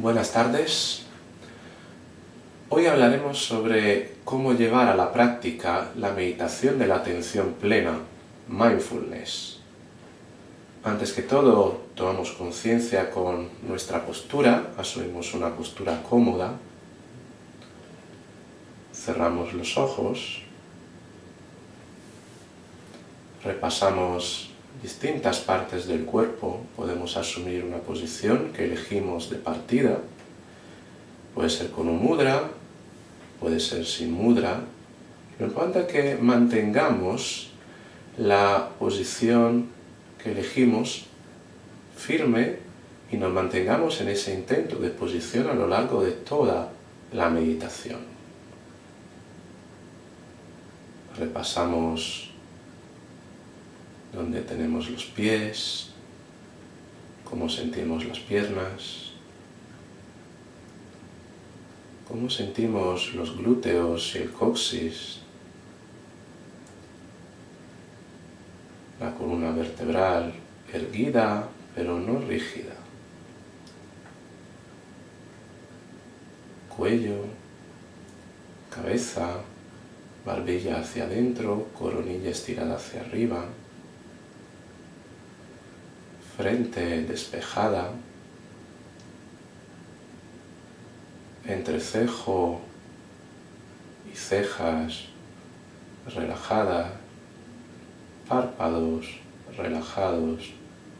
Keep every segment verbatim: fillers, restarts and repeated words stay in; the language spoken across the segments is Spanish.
Buenas tardes. Hoy hablaremos sobre cómo llevar a la práctica la meditación de la atención plena, mindfulness. Antes que todo, tomamos conciencia con nuestra postura, asumimos una postura cómoda, cerramos los ojos, repasamos distintas partes del cuerpo, podemos asumir una posición que elegimos de partida, puede ser con un mudra, puede ser sin mudra. Lo importante es que mantengamos la posición que elegimos firme y nos mantengamos en ese intento de posición a lo largo de toda la meditación. Repasamos donde tenemos los pies, cómo sentimos las piernas, cómo sentimos los glúteos y el coxis, la columna vertebral erguida pero no rígida, cuello, cabeza, barbilla hacia adentro, coronilla estirada hacia arriba, frente despejada, entrecejo y cejas relajadas, párpados relajados,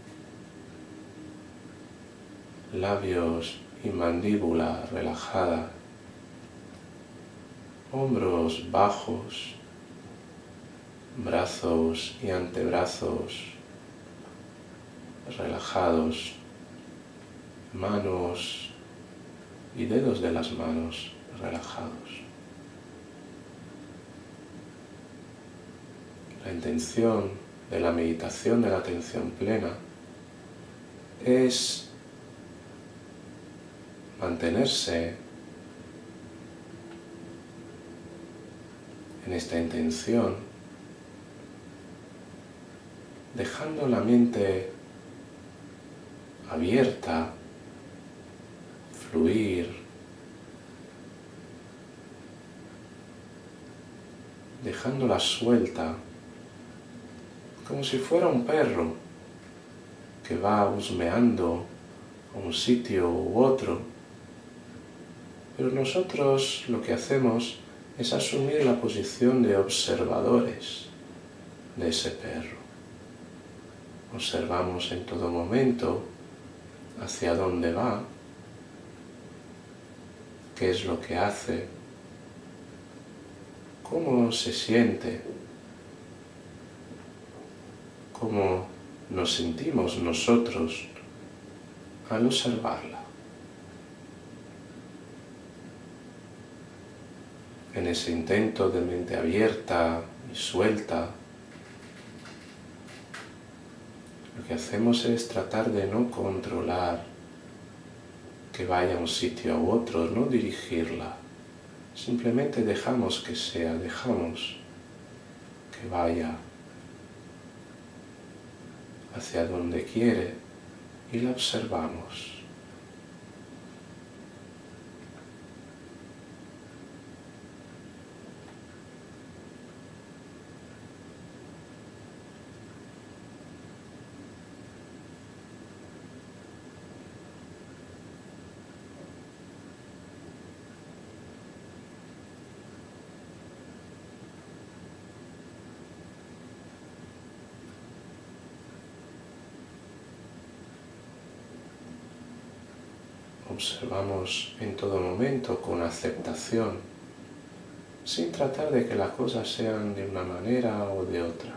labios y mandíbula relajada, hombros bajos, brazos y antebrazos relajados, manos y dedos de las manos relajados. La intención de la meditación de la atención plena es mantenerse en esta intención, dejando la mente abierta, fluir, dejándola suelta, como si fuera un perro que va husmeando a un sitio u otro, pero nosotros lo que hacemos es asumir la posición de observadores de ese perro. Observamos en todo momento hacia dónde va, qué es lo que hace, cómo se siente, cómo nos sentimos nosotros al observarla. En ese intento de mente abierta y suelta, lo que hacemos es tratar de no controlar que vaya a un sitio u otro, no dirigirla. Simplemente dejamos que sea, dejamos que vaya hacia donde quiere y la observamos. Observamos en todo momento con aceptación, sin tratar de que las cosas sean de una manera o de otra.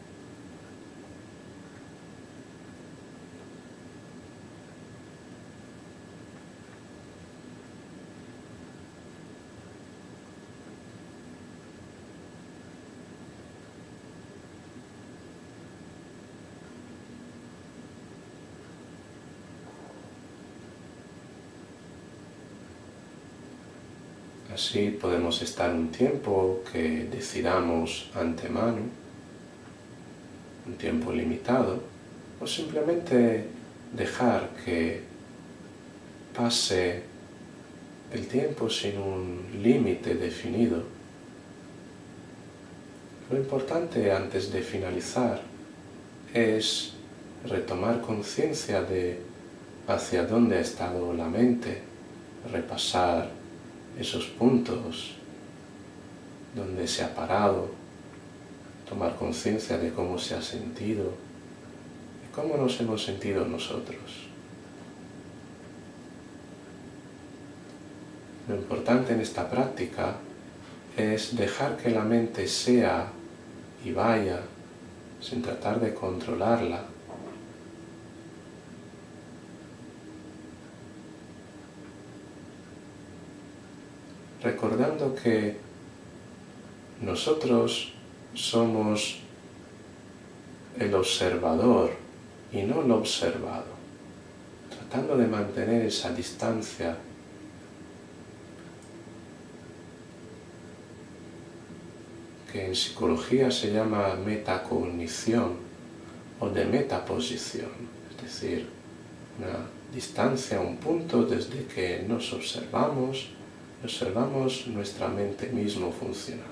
Así podemos estar un tiempo que decidamos antemano, un tiempo limitado, o simplemente dejar que pase el tiempo sin un límite definido. Lo importante antes de finalizar es retomar conciencia de hacia dónde ha estado la mente, repasar esos puntos donde se ha parado, tomar conciencia de cómo se ha sentido, de cómo nos hemos sentido nosotros. Lo importante en esta práctica es dejar que la mente sea y vaya sin tratar de controlarla. Recordando que nosotros somos el observador y no lo observado, tratando de mantener esa distancia que en psicología se llama metacognición o de metaposición, es decir, una distancia, un punto desde que nos observamos, observamos nuestra mente mismo funcionando.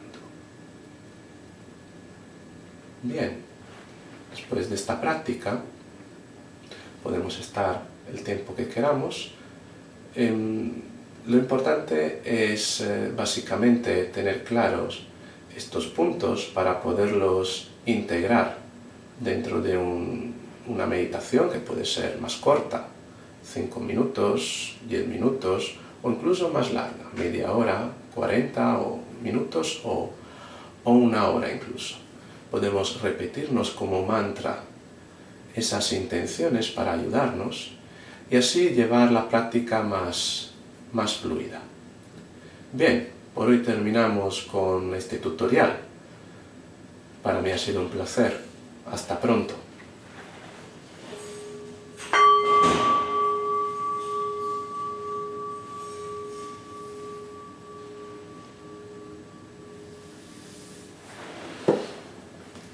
Bien, después de esta práctica podemos estar el tiempo que queramos. Eh, lo importante es eh, básicamente tener claros estos puntos para poderlos integrar dentro de un, una meditación que puede ser más corta, cinco minutos, diez minutos o incluso más larga, media hora, cuarenta o minutos o, o una hora incluso. Podemos repetirnos como mantra esas intenciones para ayudarnos y así llevar la práctica más, más fluida. Bien, por hoy terminamos con este tutorial. Para mí ha sido un placer. Hasta pronto.